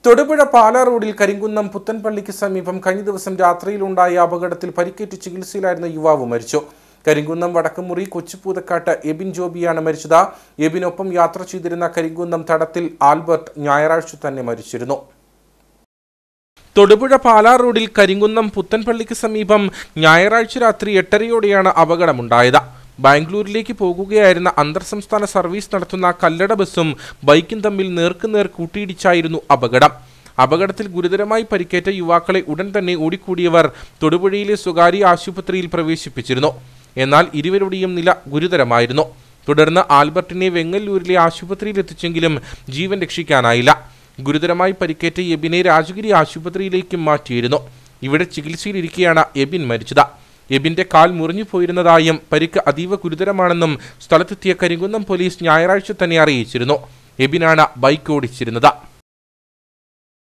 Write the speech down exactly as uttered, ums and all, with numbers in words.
തൊടുപുഴ പാലാ റോഡിൽ കരിങ്കുന്നം പുത്തൻപള്ളിക്ക് സമീപം കഴിഞ്ഞ ദിവസം രാത്രിയിലുണ്ടായ അപകടത്തിൽ പരിക്കേറ്റ് ചികിത്സയിലായിരുന്ന യുവാവ് മരിച്ചു. കരിങ്കുന്നം വടക്കുമുറി കൊച്ചുപൂതക്കാട്ട് എബിൻ ജോബിയാണ് മരിച്ചത്. എബിനൊപ്പം യാത്ര ചെയ്തിരുന്ന കരിങ്കുന്നം തടത്തിൽ ആൽബർട്ട് ഞായറാഴ്ച തന്നെ മരിച്ചിരുന്നു. തൊടുപുഴ പാലാ റോഡിൽ കരിങ്കുന്നം പുത്തൻപള്ളിക്ക് സമീപം ഞായറാഴ്ച രാത്രി എട്ടരയോടെയാണ് അപകടമുണ്ടായത്. ബാംഗ്ലൂരിലേക്ക് പോകുകയായിരുന്ന അന്തർ സംസ്ഥാന സർവീസ് നടത്തുന്ന കല്ലട ബസ്സും ബൈക്കും തമ്മിൽ നേർക്കുനേർ കൂട്ടിയിടിച്ചായിരുന്നു അപകടം. അപകടത്തിൽ ഗുരുതരമായി പരിക്കേറ്റ യുവാക്കളെ ഉടൻ തന്നെ ഓടിക്കൂടിയവർ തൊടുപുഴയിലെ സ്വകാര്യ ആശുപത്രിയിൽ പ്രവേശിപ്പിച്ചിരുന്നു. എന്നാൽ ഇരുവരുടെയും നില ഗുരുതരമായിരുന്നു. തുടർന്ന് ആൽബർട്ടിനെ വെങ്ങല്ലൂരിലെ ആശുപത്രിയിൽ എത്തിച്ചെങ്കിലും ജീവൻ രക്ഷിക്കാനായില്ല. ഗുരുതരമായി പരിക്കേറ്റ എബിനെ രാജഗിരി ആശുപത്രിയിലേക്കും മാറ്റിയിരുന്നു. ഇവിടെ ചികിത്സയിലിരിക്കെയാണ് എബിൻ മരിച്ചത്. എബിന്റെ കാൽ മുറിഞ്ഞു പോയിരുന്നതായും പരിക്ക് അതീവ ഗുരുതരമാണെന്നും സ്ഥലത്തെത്തിയ കരിങ്കുന്നം പോലീസ് ഞായറാഴ്ച തന്നെ അറിയിച്ചിരുന്നു. എബിനാണ് ബൈക്ക് ഓടിച്ചിരുന്നത്.